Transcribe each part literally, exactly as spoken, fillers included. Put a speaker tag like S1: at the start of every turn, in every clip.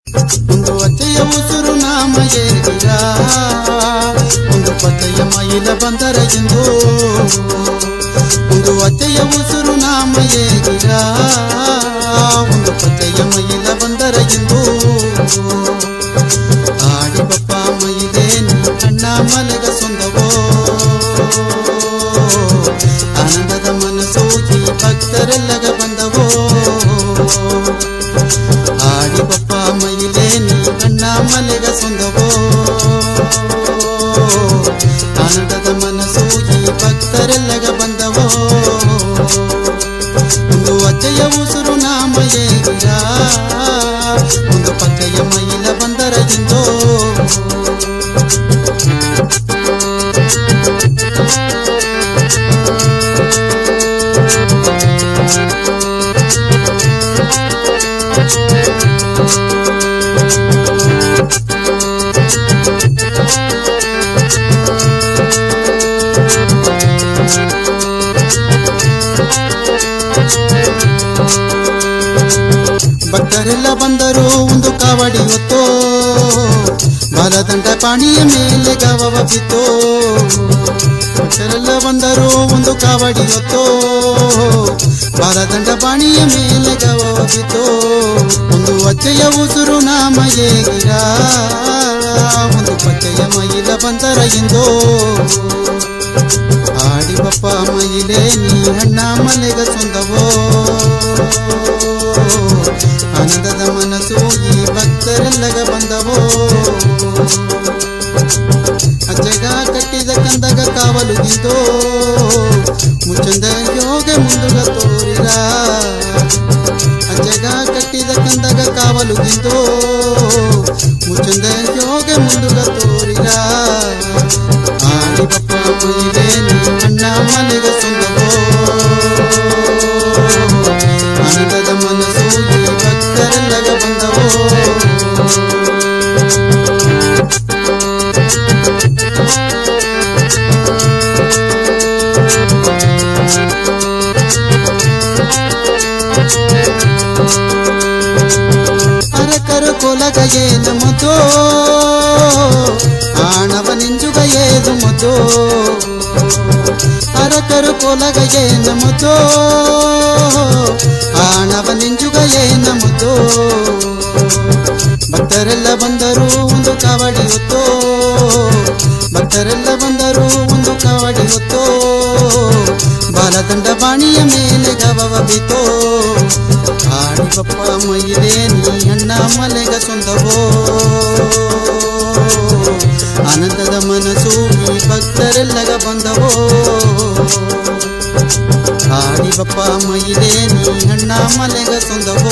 S1: ಒಂದು ಅಚ್ಚೆಯ ಉಸುರು ನಾಮ ಎಗಿರಾ ಒಂದು ಪಚ್ಚೆಯ ಮೈಲ ಬಂದರ ಎಂದು ಒಂದು ಅಚ್ಚೆಯ ಉಸುರು ನಾಮ ಎಗಿರಾ ಒಂದು ಪಚ್ಚೆಯ ಮೈಲ ಬಂದರ ಎಂದು ಆಡಿ ಬಪ್ಪ ಮೈಲೆ ನೀ ಕಣ್ಣ ಮಲಗ ಸೊಂದವೋ ಆನಂದದ ಮನಸ್ಸು ಈ ಭಕ್ತರೆಲ್ಲಗ ಬಂದವೋ ಆಡಿ ಬಪ್ಪ ಮೈಲೆ ನೀ ಕಣ್ಣ ಮಲಗ ಸೊಂದವೋ ಆನಂದದ ಮನಸ್ಸು ಈ ಭಕ್ತರೆಲ್ಲಗ ಬಂದವೋ ಒಂದು ಅಚ್ಚೆಯ ಉಸುರು ನಾಮ ಎಗಿರಾ ಒಂದು ಪಚ್ಚೆಯ ಮೈಲ ಬಂದರ ಎಂದೋ ಭಕ್ತರೆಲ್ಲ ಬಂದರು ಒಂದು ಕಾವಡಿ ಹೊತ್ತೋ ಬಾಲದಂಡ ಪಾಣಿಯ ಮೇಲೆ ಗವವ ಬಿತ್ತೋ ಭಕ್ತರೆಲ್ಲ ಬಂದರು ಒಂದು ಕಾವಡಿ ಹೊತ್ತೋ ಬಾಲದಂಡ ಪಾಣಿಯ ಮೇಲೆ ಗವವ ಬಿತ್ತೋ ಒಂದು ಅಚ್ಚೆಯ ಉಸುರು ನಾಮ ಎಗಿರಾ ಒಂದು ಪಚ್ಚೆಯ ಮೈಲ ಬಂದರ ಎಂದೋ ಆಡಿ ಬಪ್ಪ ಮೈಲೆ ನೀ ಹಣ್ಣ ಮಲೆಗ ಸೊಂದವೋ ಆನಂದದ ಮನಸ್ಸು ಈ ಭಕ್ತರೆಲ್ಲಗ ಬಂದವೋ ಅಜ್ಜಗ ಕಟ್ಟಿದ ಕಂದಗ ಕಾವಲು ಗಿಂದೋ ಮುಚ್ಚಂದ ಯೋಗ ಮುಂದುಗ ತೋರಿರ ಅಜ್ಜಗ ಕಟ್ಟಿದ ಕಂದಗ ಕಾವಲು ಗಿಂದೋ ಮುಚ್ಚಂದ ಯೋಗ ಮುಂದುಗ ತೋರಿರ ಆಡಿ ಬಪ್ಪ ಮೈಲೆ ನೀ ಕಣ್ಣ ಮಲೆಗ ಸೊಂದವೋ ಆನಂದದ ಮನಸ್ಸು ಈ ಭಕ್ತರೆಲ್ಲಗ ಬಂದವೋ ಅರಕರು ಕೊಲಗ ಏನು ಮುದ್ದೋ ಆಣವ ನಿಂಜುಗ ಏದು ಮುದ್ದೋ ಅರಕರು ಕೊಲಗ ಏನು ಮುದ್ದೋ ಆಣವ ನಿಂಜುಗ ಏನ ಮುದ್ದೋ ಭಕ್ತರೆಲ್ಲ ಬಂದರು ಒಂದು ಕಾವಡಿ ಹೊತ್ತೋ ಭಕ್ತರೆಲ್ಲ ಬಂದರು ಒಂದು ಕಾವಡಿ ಹೊತ್ತೋ ಬಾಲದಂಡ ಬಾಣಿಯ ಮೇಲೆ ಗವವ ಬಿತ್ತೋ ಆಡಿ ಬಪ್ಪ ಮೈಲೆ ನೀ ಅಣ್ಣ ಮಲೆಗ ಸೊಂದವೋ ಆನಂದದ ಮನಸ್ಸು ಈ ಭಕ್ತರೆಲ್ಲಗ ಬಂದವೋ ಆಡಿ ಬಪ್ಪ ಮೈಲೆ ನೀ ಅಣ್ಣ ಮಲೆಗ ಸೊಂದವೋ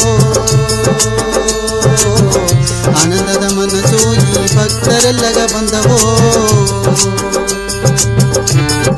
S1: ಆನಂದದ ಮನಸ್ಸು ಈ ಭಕ್ತರೆಲ್ಲಗ ಬಂದವೋ